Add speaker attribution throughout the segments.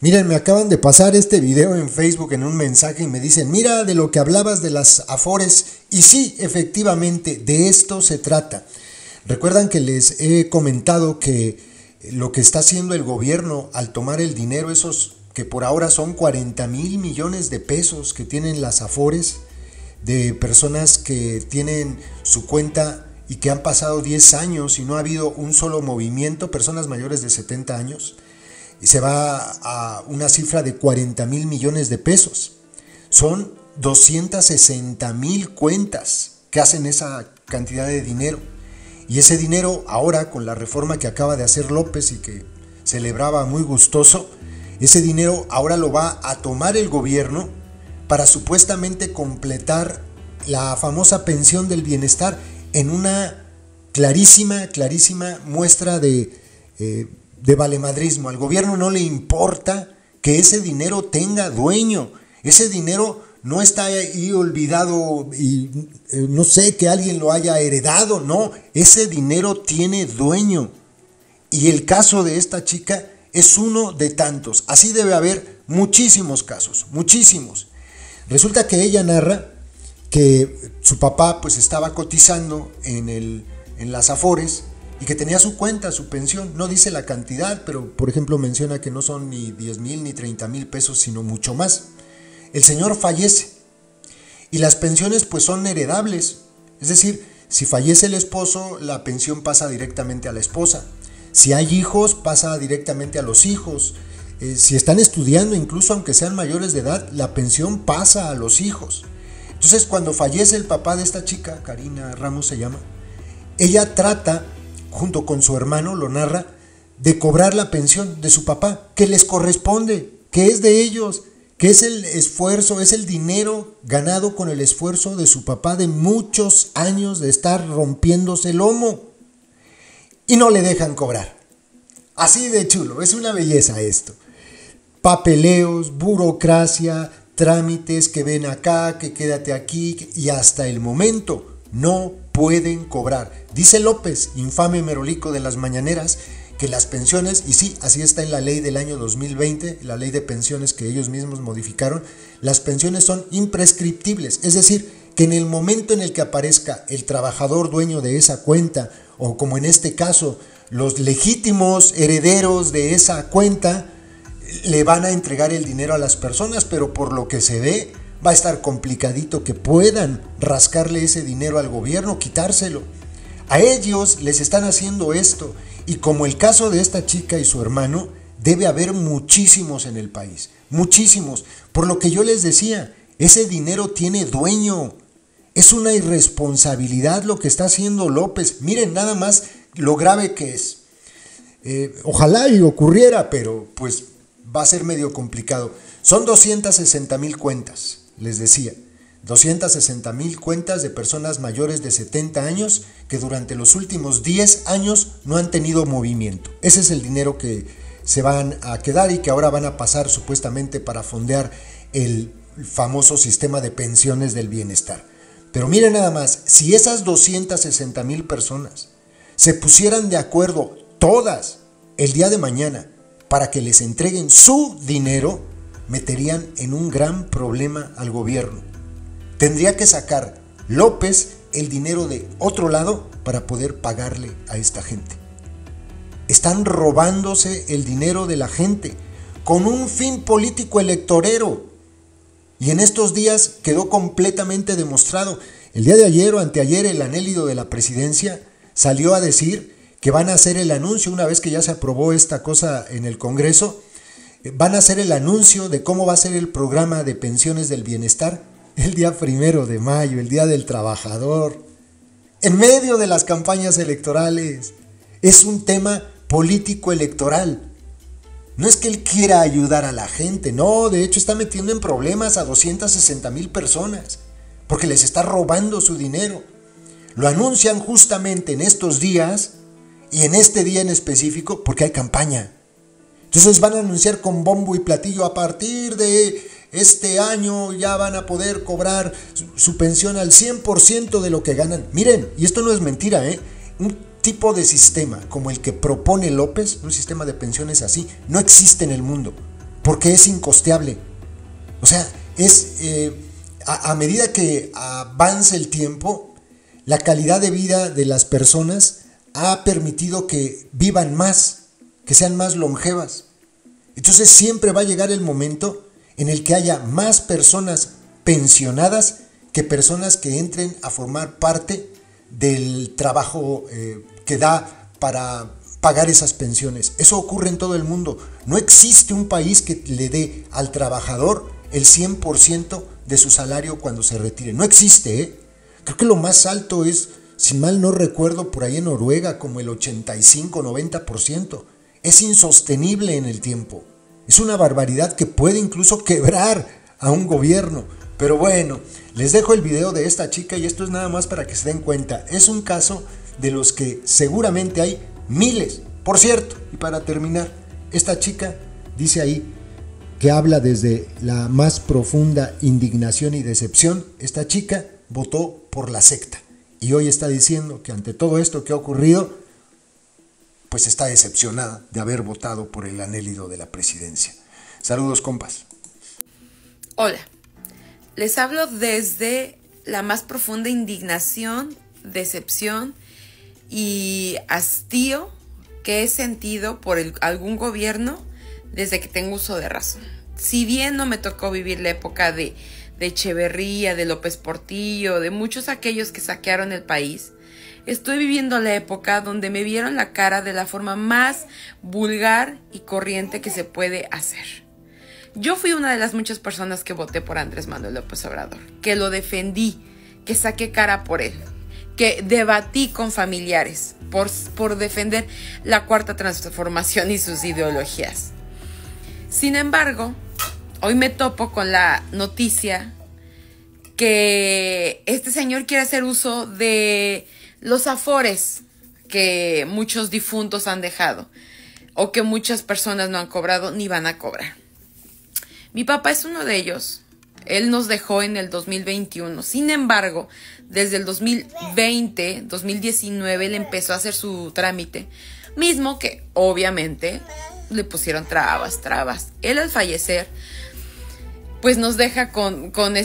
Speaker 1: Miren, me acaban de pasar este video en Facebook en un mensaje y me dicen, mira de lo que hablabas de las Afores. Y sí, efectivamente, de esto se trata. Recuerdan que les he comentado que lo que está haciendo el gobierno al tomar el dinero, esos que por ahora son 40,000 millones de pesos que tienen las Afores, de personas que tienen su cuenta y que han pasado 10 años y no ha habido un solo movimiento, personas mayores de 70 años, y se va a una cifra de 40,000 millones de pesos. Son 260,000 cuentas que hacen esa cantidad de dinero. Y ese dinero ahora, con la reforma que acaba de hacer López y que celebraba muy gustoso, ese dinero ahora lo va a tomar el gobierno para supuestamente completar la famosa pensión del bienestar en una clarísima muestra de valemadrismo. Al gobierno no le importa que ese dinero tenga dueño. Ese dinero no está ahí olvidado y no sé, que alguien lo haya heredado. No, ese dinero tiene dueño. Y el caso de esta chica es uno de tantos. Así debe haber muchísimos casos, muchísimos. Resulta que ella narra que su papá pues estaba cotizando en las Afores y que tenía su cuenta, su pensión. No dice la cantidad, pero por ejemplo menciona que no son ni 10,000 ni 30,000 pesos, sino mucho más. El señor fallece y las pensiones pues son heredables. Es decir, si fallece el esposo, la pensión pasa directamente a la esposa. Si hay hijos, pasa directamente a los hijos. Si están estudiando, incluso aunque sean mayores de edad, la pensión pasa a los hijos. Entonces, cuando fallece el papá de esta chica, Karina Ramos se llama, ella trata, junto con su hermano, lo narra, de cobrar la pensión de su papá, que les corresponde, que es de ellos, que es el esfuerzo, es el dinero ganado con el esfuerzo de su papá de muchos años de estar rompiéndose el lomo. Y no le dejan cobrar. Así de chulo, es una belleza esto. Papeleos, burocracia, trámites, que ven acá, que quédate aquí, y hasta el momento no pueden cobrar. Dice López, infame merolico de las mañaneras, que las pensiones, y sí, así está en la ley del año 2020, la ley de pensiones que ellos mismos modificaron, las pensiones son imprescriptibles, es decir, que en el momento en el que aparezca el trabajador dueño de esa cuenta, o como en este caso, los legítimos herederos de esa cuenta, le van a entregar el dinero a las personas, pero por lo que se ve, va a estar complicadito que puedan rascarle ese dinero al gobierno, quitárselo. A ellos les están haciendo esto, y como el caso de esta chica y su hermano, debe haber muchísimos en el país, muchísimos. Por lo que yo les decía, ese dinero tiene dueño. Es una irresponsabilidad lo que está haciendo López. Miren nada más lo grave que es. Ojalá y ocurriera, pero pues va a ser medio complicado. Son 260,000 cuentas, les decía. 260,000 cuentas de personas mayores de 70 años que durante los últimos 10 años no han tenido movimiento. Ese es el dinero que se van a quedar y que ahora van a pasar supuestamente para fondear el famoso sistema de pensiones del bienestar. Pero miren nada más, si esas 260,000 personas se pusieran de acuerdo todas el día de mañana para que les entreguen su dinero, meterían en un gran problema al gobierno. Tendría que sacar López el dinero de otro lado para poder pagarle a esta gente. Están robándose el dinero de la gente con un fin político electorero. Y en estos días quedó completamente demostrado. El día de ayer o anteayer el anélido de la presidencia salió a decir que van a hacer el anuncio, una vez que ya se aprobó esta cosa en el Congreso, van a hacer el anuncio de cómo va a ser el programa de pensiones del bienestar el día 1 de mayo, el Día del Trabajador, en medio de las campañas electorales. Es un tema político electoral. No es que él quiera ayudar a la gente, no, de hecho está metiendo en problemas a 260,000 personas, porque les está robando su dinero. Lo anuncian justamente en estos días, y en este día en específico, porque hay campaña. Entonces van a anunciar con bombo y platillo, a partir de este año ya van a poder cobrar su pensión al 100% de lo que ganan. Miren, y esto no es mentira, un tipo de sistema como el que propone López, un sistema de pensiones así, no existe en el mundo. porque es incosteable. O sea, a medida que avance el tiempo, la calidad de vida de las personas ha permitido que vivan más, que sean más longevas. Entonces siempre va a llegar el momento en el que haya más personas pensionadas que personas que entren a formar parte del trabajo que da para pagar esas pensiones. Eso ocurre en todo el mundo. No existe un país que le dé al trabajador el 100% de su salario cuando se retire. No existe, ¿eh? Creo que lo más alto es, si mal no recuerdo, por ahí en Noruega, como el 85-90%. Es insostenible en el tiempo. Es una barbaridad que puede incluso quebrar a un gobierno. Pero bueno, les dejo el video de esta chica y esto es nada más para que se den cuenta. Es un caso de los que seguramente hay miles. Por cierto, y para terminar, esta chica dice ahí que habla desde la más profunda indignación y decepción. Esta chica votó por la secta y hoy está diciendo que ante todo esto que ha ocurrido, pues está decepcionada de haber votado por el anhélito de la presidencia. Saludos, compas.
Speaker 2: Hola, les hablo desde la más profunda indignación, decepción y hastío que he sentido por algún gobierno desde que tengo uso de razón. Si bien no me tocó vivir la época de Echeverría, de López Portillo, de muchos aquellos que saquearon el país, estoy viviendo la época donde me vieron la cara de la forma más vulgar y corriente que se puede hacer. Yo fui una de las muchas personas que voté por Andrés Manuel López Obrador, que lo defendí, que saqué cara por él, que debatí con familiares por defender la Cuarta Transformación y sus ideologías. Sin embargo, hoy me topo con la noticia que este señor quiere hacer uso de los afores que muchos difuntos han dejado o que muchas personas no han cobrado ni van a cobrar. Mi papá es uno de ellos. Él nos dejó en el 2021. Sin embargo, desde el 2020, 2019, él empezó a hacer su trámite, mismo que obviamente le pusieron trabas. Él al fallecer, pues nos deja con con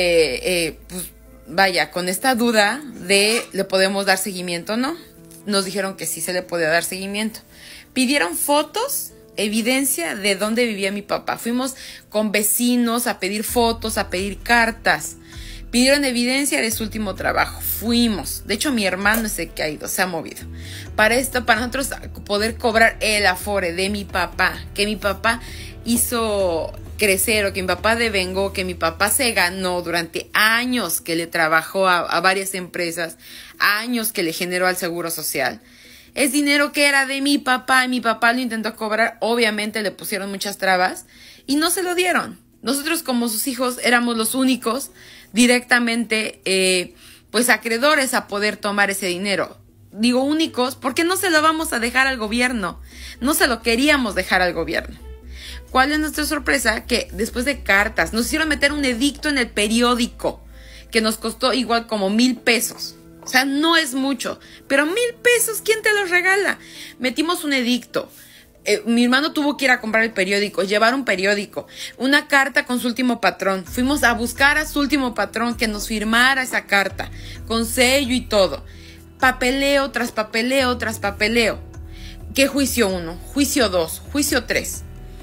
Speaker 2: esta duda de ¿le podemos dar seguimiento o no? Nos dijeron que sí se le podía dar seguimiento. Pidieron fotos, evidencia de dónde vivía mi papá. Fuimos con vecinos a pedir fotos, a pedir cartas. Pidieron evidencia de su último trabajo. Fuimos. De hecho, mi hermano es el que ha ido, se ha movido. Para nosotros poder cobrar el afore de mi papá, que mi papá hizo crecer o que mi papá devengó, que mi papá se ganó durante años, que le trabajó a varias empresas, años que le generó al Seguro Social. Es dinero que era de mi papá y mi papá lo intentó cobrar. Obviamente le pusieron muchas trabas y no se lo dieron. Nosotros como sus hijos éramos los únicos directamente pues acreedores a poder tomar ese dinero. Digo únicos porque no se lo vamos a dejar al gobierno. No se lo queríamos dejar al gobierno. ¿Cuál es nuestra sorpresa? Que después de cartas nos hicieron meter un edicto en el periódico que nos costó igual como 1,000 pesos. O sea, no es mucho, pero 1,000 pesos, ¿quién te los regala? Metimos un edicto. Mi hermano tuvo que ir a comprar el periódico, llevar un periódico, una carta con su último patrón. Fuimos a buscar a su último patrón que nos firmara esa carta, con sello y todo. Papeleo tras papeleo tras papeleo. ¿Qué juicio 1? Juicio 2, juicio 3.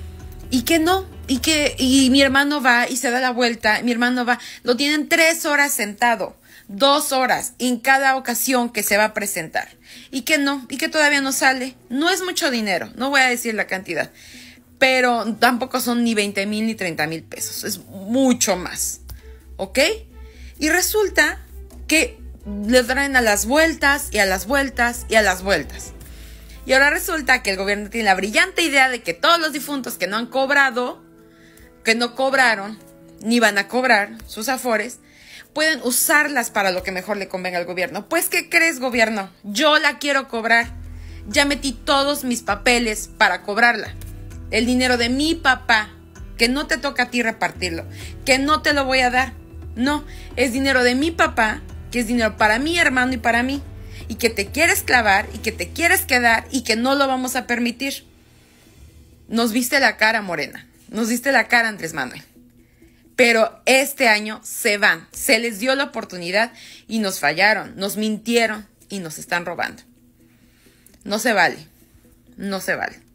Speaker 2: Y que no, y mi hermano va y se da la vuelta, mi hermano va, lo tienen 3 horas sentado. 2 horas en cada ocasión que se va a presentar. Y que no, y que todavía no sale. No es mucho dinero, no voy a decir la cantidad, pero tampoco son ni 20,000 ni 30,000 pesos. Es mucho más, ¿ok? Y resulta que le traen a las vueltas y a las vueltas y a las vueltas. Y ahora resulta que el gobierno tiene la brillante idea de que todos los difuntos que no han cobrado, que no cobraron, ni van a cobrar sus afores, pueden usarlas para lo que mejor le convenga al gobierno. Pues, ¿qué crees, gobierno? Yo la quiero cobrar. Ya metí todos mis papeles para cobrarla. El dinero de mi papá, que no te toca a ti repartirlo, que no te lo voy a dar. No, es dinero de mi papá, que es dinero para mi hermano y para mí, y que te quieres clavar y que te quieres quedar y que no lo vamos a permitir. Nos viste la cara, Morena. Nos diste la cara, Andrés Manuel. Pero este año se van. Se les dio la oportunidad y nos fallaron, nos mintieron y nos están robando. No se vale. No se vale.